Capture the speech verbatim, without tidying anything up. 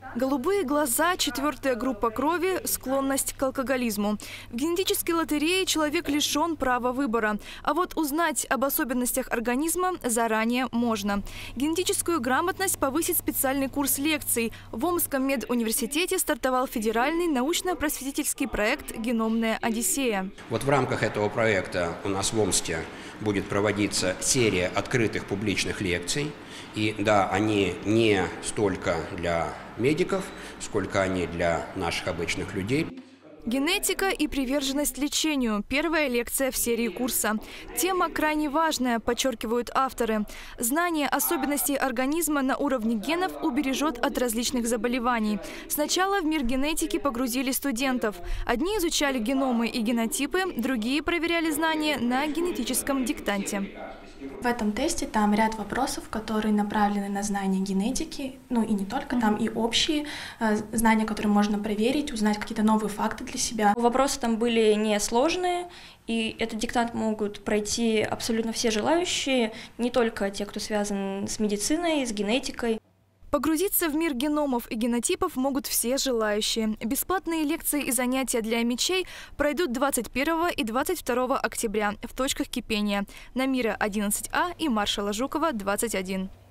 Голубые глаза, четвертая группа крови, склонность к алкоголизму. В генетической лотерее человек лишен права выбора. А вот узнать об особенностях организма заранее можно. Генетическую грамотность повысит специальный курс лекций. В Омском медуниверситете стартовал федеральный научно-просветительский проект «Геномная Одиссея». Вот в рамках этого проекта у нас в Омске будет проводиться серия открытых публичных лекций. И да, они не столько для медиков, сколько они для наших обычных людей. Генетика и приверженность лечению – первая лекция в серии курса. Тема крайне важная, подчеркивают авторы. Знание особенностей организма на уровне генов убережет от различных заболеваний. Сначала в мир генетики погрузили студентов. Одни изучали геномы и генотипы, другие проверяли знания на генетическом диктанте. В этом тесте там ряд вопросов, которые направлены на знание генетики, ну и не только, там и общие э, знания, которые можно проверить, узнать какие-то новые факты для себя. Вопросы там были несложные, и этот диктант могут пройти абсолютно все желающие, не только те, кто связан с медициной, с генетикой. Погрузиться в мир геномов и генотипов могут все желающие. Бесплатные лекции и занятия для омичей пройдут двадцать первого и двадцать второго октября в точках кипения на Мира одиннадцать А и Маршала Жукова двадцать один.